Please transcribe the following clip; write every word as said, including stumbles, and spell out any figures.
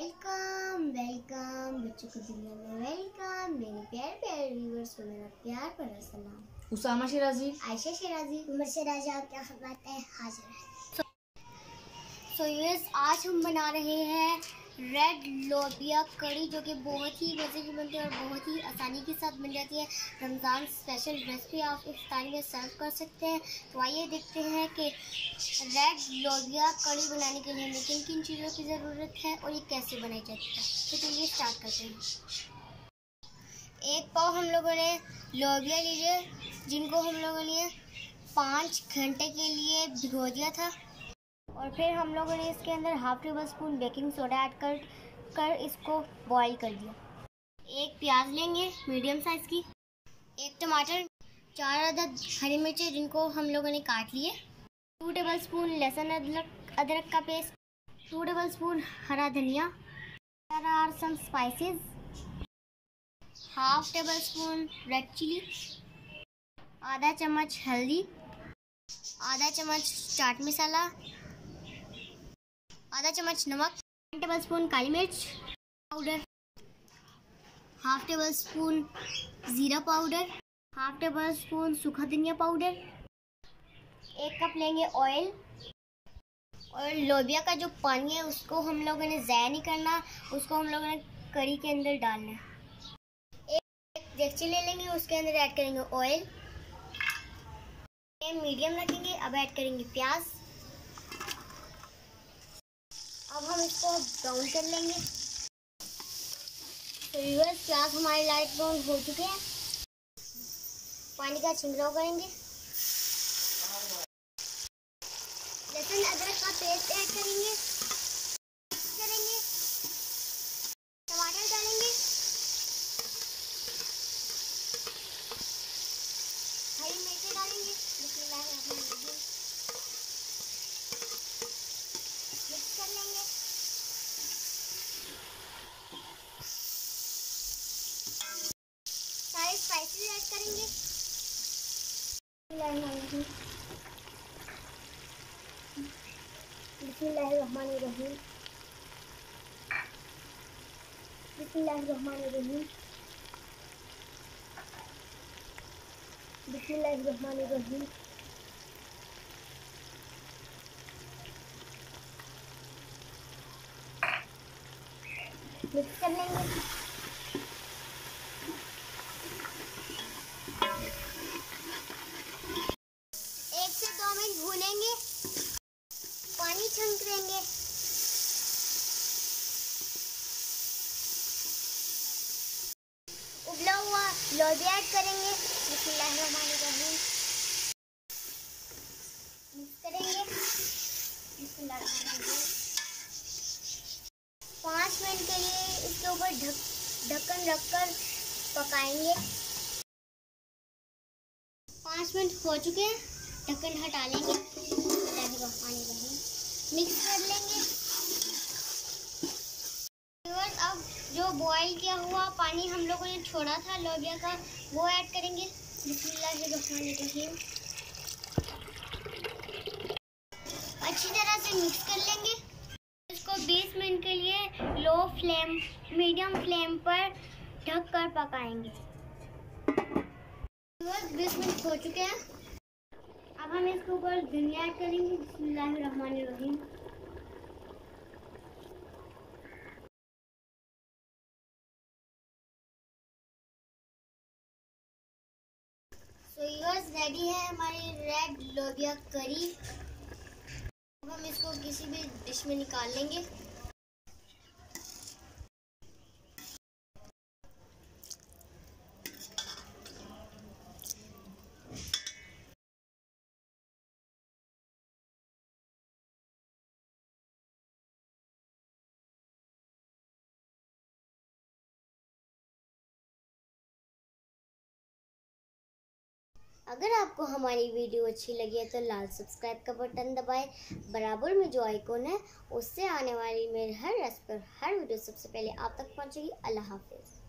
Welcome welcome बच्चों को दुनिया में वेलकम। मेरे प्यारे प्यारे व्यूअर्स को मेरा प्यार भरा सलाम। उसामा शिराजी, आयशा शिराजी, उमर शिराजी आपके खिदमत में हाजिर है। सो व्यूअर्स, आज हम बना रहे हैं रेड लोबिया कड़ी, जो कि बहुत ही मज़े की बनती है और बहुत ही आसानी के साथ बन जाती है। रमज़ान स्पेशल रेसिपी आप इफ्तारी में सर्व कर सकते हैं। तो आइए देखते हैं कि रेड लोबिया कड़ी बनाने के लिए हमें किन किन चीज़ों की ज़रूरत है और ये कैसे बनाई जाती है। तो चलिए स्टार्ट करते हैं। एक पाव हम लोगों ने लोबिया लीजिए, जिनको हम लोगों ने पाँच घंटे के लिए भिगो दिया था। और फिर हम लोगों ने इसके अंदर half tablespoon baking soda add कर कर इसको बॉईल कर दिया। एक प्याज लेंगे मीडियम साइज़ की, एक टमाटर, चार अदद हरी मिर्ची जिनको हम लोगों ने काट लिए, टू टेबल स्पून लहसुन अदरक अदरक का पेस्ट, टू टेबल स्पून हरा धनिया, there are some spices, half tablespoon red chilli, आधा चम्मच हल्दी, आधा चम्मच चाट मसाला, आधा चम्मच नमक, वन टेबल स्पून काली मिर्च पाउडर, हाफ टेबल स्पून ज़ीरा पाउडर, हाफ टेबल स्पून सूखा धनिया पाउडर। एक कप लेंगे ऑयल। और लोबिया का जो पानी है उसको हम लोगों ने ज़ाया नहीं करना, उसको हम लोगों ने कड़ी के अंदर डालना है। एक डेगची ले लेंगे, उसके अंदर ऐड करेंगे ऑयल, मीडियम रखेंगे। अब ऐड करेंगे प्याज। अब हम इसको ब्राउन कर लेंगे। तो व्यूअर्स, प्याज हमारे लाइट ब्राउन हो चुके हैं। पानी का छिड़काव करेंगे। लहसुन अदरक का पेस्ट ऐड करेंगे, मिक्स करेंगे, टमाटर डालेंगे, हरी मिर्ची डालेंगे, बिस्मिल्लाहिर्रहमानिर्रहीम, मिक्स कर लेंगे। सारे स्पाइसेस ऐड करेंगे। बिस्मिल्लाहिर्रहमानिर्रहीम, बिस्मिल्लाहिर्रहमानिर्रहीम, बिस्मिल्लाहिर्रहमानिर्रहीम। मिक्स कर लेंगे। एक से दो मिनट भूनेंगे, पानी छंक देंगे। उबला हुआ लोबिया ऐड करेंगे। बिस्मिल्लाहिर्रहमानिर्रहीम, मिक्स करेंगे। बिस्मिल्लाहिर्रहमानिर्रहीम। पाँच मिनट के लिए इसके ऊपर ढक ढक्कन रखकर पकाएंगे। पाँच मिनट हो चुके हैं, ढक्कन हटा लेंगे। मिक्स कर लेंगे। अब जो बॉईल किया हुआ पानी हम लोगों ने छोड़ा था लोबिया का, वो ऐड करेंगे। बिस्मिल्लाहिर्रहमानिर्रहीम, अच्छी तरह से मिक्स कर लेंगे। इसको बीस मिनट के लिए लो फ्लेम मीडियम फ्लेम पर ढक कर पकाएंगे। बीस मिनट हो चुके हैं। अब हम इसके ऊपर धनिया ऐड करेंगे। बिस्मिल्लाहिर्रहमानिर्रहीम, सो व्यूअर्स, रेडी है हमारी रेड लोबिया करी। अब हम इसको किसी भी डिश में निकाल लेंगे। अगर आपको हमारी वीडियो अच्छी लगी है तो लाल सब्सक्राइब का बटन दबाएं। बराबर में जो आइकॉन है उससे आने वाली मेरे हर रेसिपी हर वीडियो सबसे पहले आप तक पहुंचेगी। अल्लाह हाफिज़।